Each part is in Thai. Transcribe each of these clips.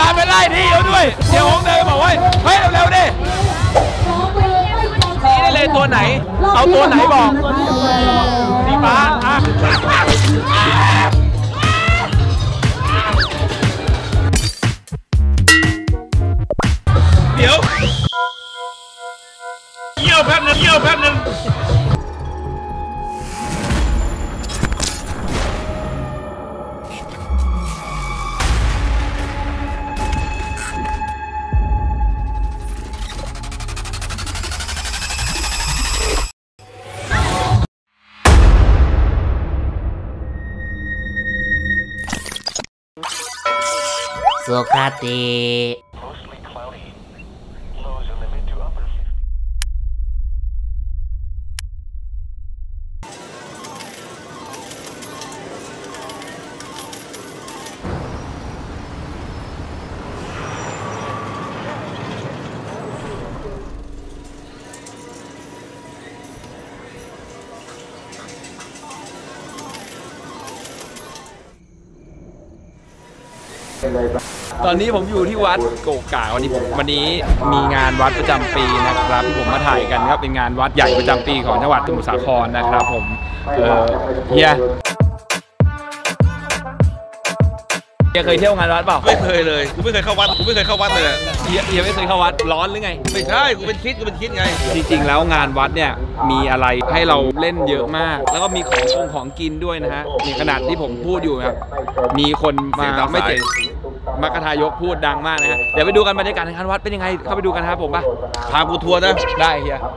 การไปไล่ที่เขาด้วยเดี๋ยวผมเดินบอกว่าเฮ้ยเร็วๆดินี่ได้เลยตัวไหนเอาตัวไหนบอกสีฟ้าอ่ะเดี๋ยวเยี่ยวแป๊บนึงสุขติตอนนี้ผมอยู่ที่วัดโกกาวันนี้มีงานวัดประจำปีนะครับที่ผมมาถ่ายกันครับเป็นงานวัดใหญ่ประจำปีของจังหวัดสมุทรสาครนะครับผมเฮียเคยเที่ยวงานวัดเปล่าไม่เคยเลยกูไม่เคยเข้าวัดเลยเฮียไม่เคยเข้าวัดร้อนหรือไงไม่ใช่กูเป็นคิดไงจริงๆแล้วงานวัดเนี่ยมีอะไรให้เราเล่นเยอะมากแล้วก็มีของกินด้วยนะฮะในขนาดที่ผมพูดอยู่ครับมีคนมาไม่เจ๋งมัคคทายกพูดดังมากนะฮะเดี๋ยวไปดูกันบรรยากาศในงานวัดเป็นยังไงเข้าไปดูกันครับผมป่ะพากูทัวร์นะได้เฮีย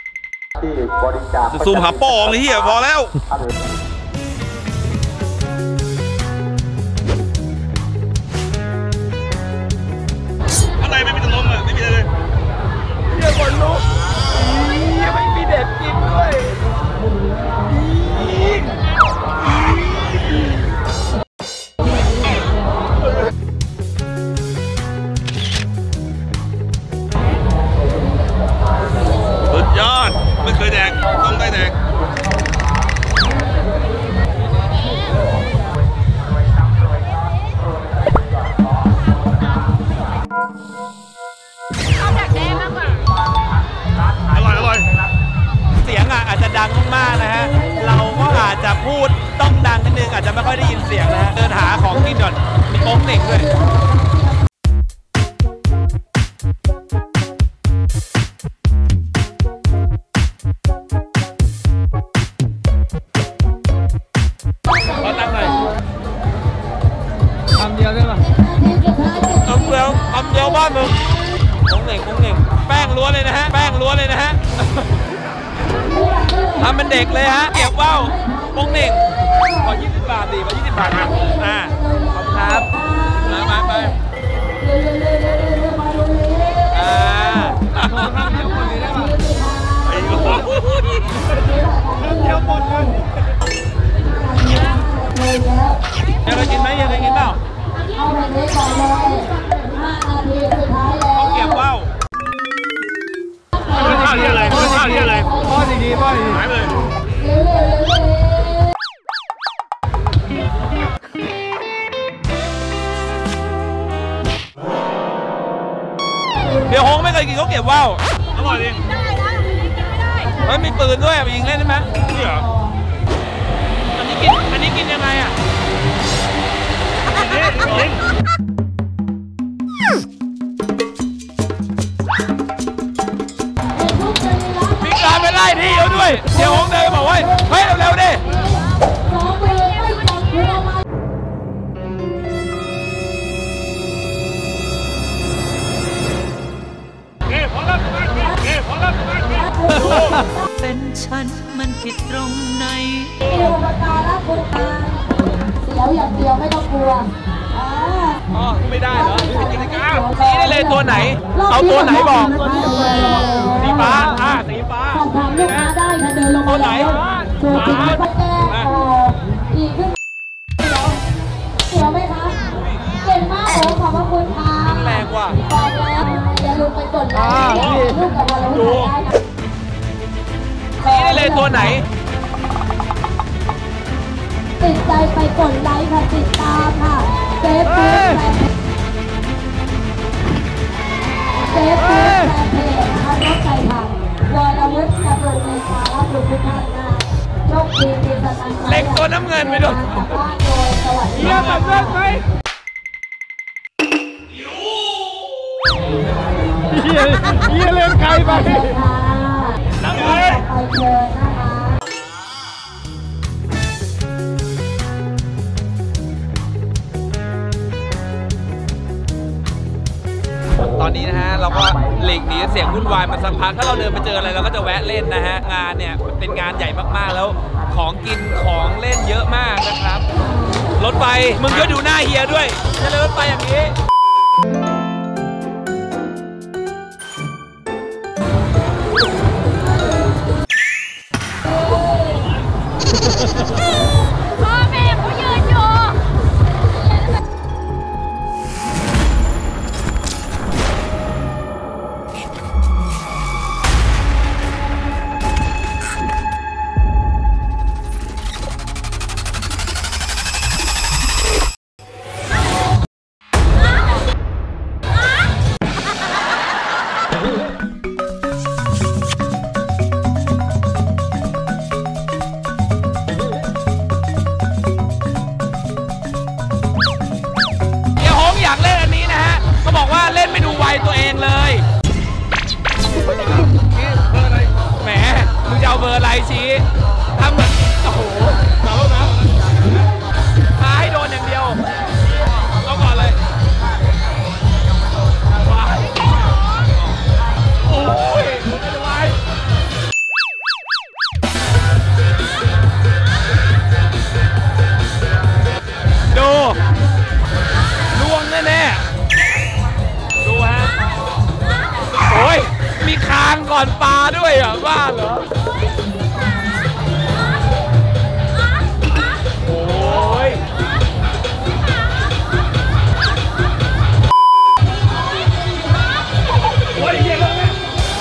ซูมหาป้องเลยเฮียพอแล้วข้างในไม่มีตะลมอ่ะไม่มีอะไรเลยเฮียคนลุกไม่มีเด็กกินด้วยยอดไม่เคยแดกต้องได้แดกเอาดักแด้มากกว่าอร่อยเสียงอาจจะดังมากนะฮะเราก็อาจจะพูดต้องดังนิดนึงอาจจะไม่ค่อยได้ยินเสียงนะฮะเดินหาของกินก่อนมีโป๊งเหน่งด้วยคำเดียวบ้านมึงคงเหน่งแป้งล้วนเลยนะฮะทำเป็นเด็กเลยฮะเก็บว่าวคงเหน่งขอ20 บาทดิขอ20 บาทขอบคุณครับมาไปเดี๋ยวหมดเลยเคยกินไหมเคยกินเปล่าเขาเก็บว่าวข้าวเยอะเลยป้อนดีหายเลยเดี๋ยวฮงไม่เคยกินเขาเก็บว่าวอร่อยดิได้นะกินไม่ได้ไม่มีปืนด้วยไปยิงเล่นได้ไหมนี่เหรออันนี้กินยังไงอ่ะยิงมีการไปไล่ที่เขาด้วยเดี๋ยวผมเดินบอกว่าเฮ้ยเร็วๆดิเป็นฉันมันผิดตรงไหนประกาศคุณตาเสียวอย่างเดียวไม่ต้องกลัวไม่ได้เหรอนี่ได้เลยตัวไหนเอาตัวไหนบอกสีฟ้าสีฟ้าสอบถามลูกค้าได้ค่ะเดินลงมาไหนถูกติดมาแก้อีกขึ้นเสียวไหมคะเก่งมากโอ้ขอบพระคุณค่ะแรงกว่าบอกแล้วอย่าลืมไปกดไลค์ลูกกับวันละวันนี่ได้เลยตัวไหนติดใจไปกดไลค์ค่ะติดตามค่ะเฟซบุ๊กเล่นไหมเฮียเล่นไกลไปนั่งเลยตอนนี้นะฮะเราก็หลีกหนีเสียงวุ่นวายมาสักพักถ้าเราเดินไปเจออะไรเราก็จะแวะเล่นนะฮะงานเนี่ยเป็นงานใหญ่มากๆแล้วของกินของเล่นเยอะมากนะครับรถไฟมึงก็ดูหน้าเฮียด้วยจะเดินรถไฟอย่างนี้พ่อแม่เขายืนอยู่ตัวเองเลยแหมมึงจะเอาเบอร์อะไรชี้ทำเหมือนโอ้โหเอาแล้วนะท้าให้โดนอย่างเดียวเอาก่อนเลยโอ้ยมึงจะไว้ดูล่วงแน่ๆดูฮะโอ้ยมีคางก่อนปลาด้วยอ่ะบ้าเหรอโอ้ยโอ้ยเหี้ยเลยนะ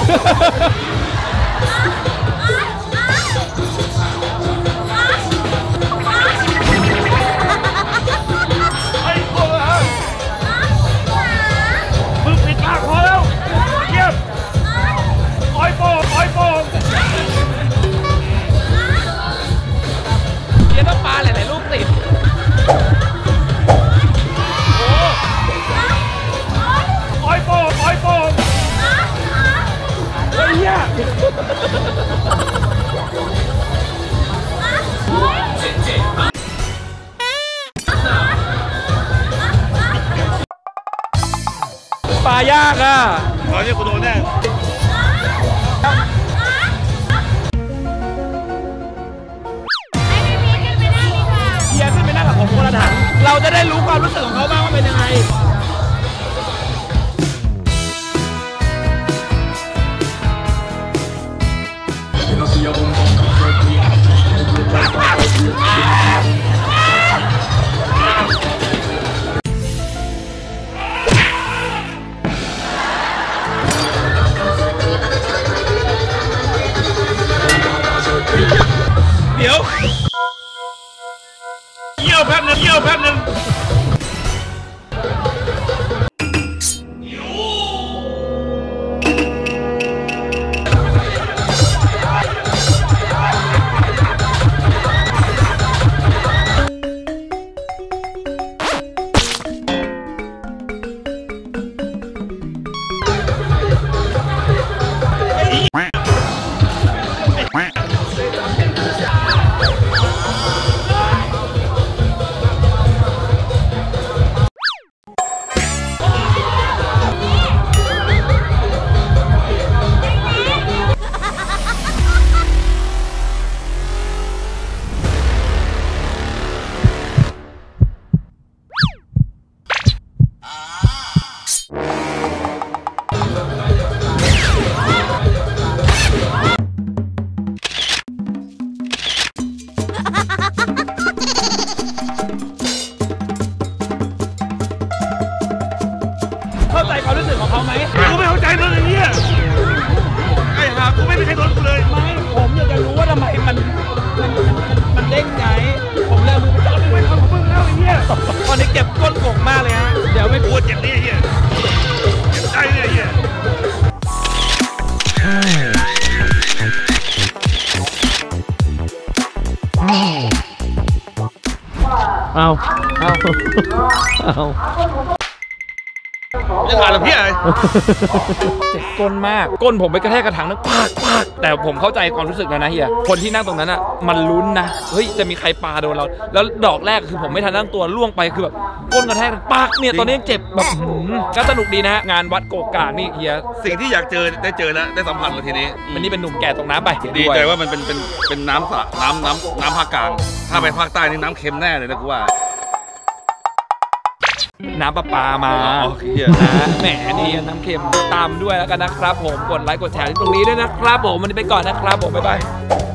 ต้องปลาหลายๆลูกติดโอ้ยโป่งโอ้ยโป่งเฮ้ยเนี่ยปลายากอ่ะตอนนี้กูโดนแน่ผมคนละถังเราจะได้รู้ความรู้สึกของเขาบ้างว่าเป็นยังไงเดี๋ยวเยี่ยวแป๊บนึงเยี่ยวแป๊บนึงเข้าใจความรู้สึกของเขาไหมกูไม่เข้าใจเลยอย่างเงี้ยไอ้ห่ากูไม่มีใครโดนกูเลยไม่ผมอยากจะรู้ว่าทำไมมันเด้งไงผมเลยมึงไปจับมึงไปทำของมึงแล้วไอ้เหี้ยตอนนี้เก็บก้นกบมากเลยฮะเดี๋ยวไม่ปวดเจ็บนี่ไอ้เหี้ยเจ็บใจเนี่ยไอ้เหี้ยเอาจะถ่ายแล้วพี่อะไรเจ็บก้นมากก้นผมไปกระแทกกระถางนั้นปากแต่ผมเข้าใจความรู้สึกนะเฮียคนที่นั่งตรงนั้นอ่ะมันลุ้นนะเฮ้ยจะมีใครปาโดนเราแล้วดอกแรกคือผมไม่ทันตั้งตัวล่วงไปคือแบบก้นกระแทกปากเนี่ยตอนนี้ยังเจ็บแบบก็สนุกดีนะงานวัดโกกากนี่เฮียสิ่งที่อยากเจอได้เจอแล้วได้สัมผัสแล้วทีนี้มันนี่เป็นหนุ่มแก่ตกน้ำไปดีใจว่ามันเป็นน้ำสระน้ำภาคกลางถ้าไปภาคใต้นี่น้ำเค็มแน่เลยนะกูว่าน้ำประปามาโอเคนะแหมนี่น้ำเค็มตามด้วยแล้วกันนะครับผมกดไลค์กดแชร์ที่ตรงนี้ด้วยนะครับผมวันนี้ไปก่อนนะครับผมบ๊ายบาย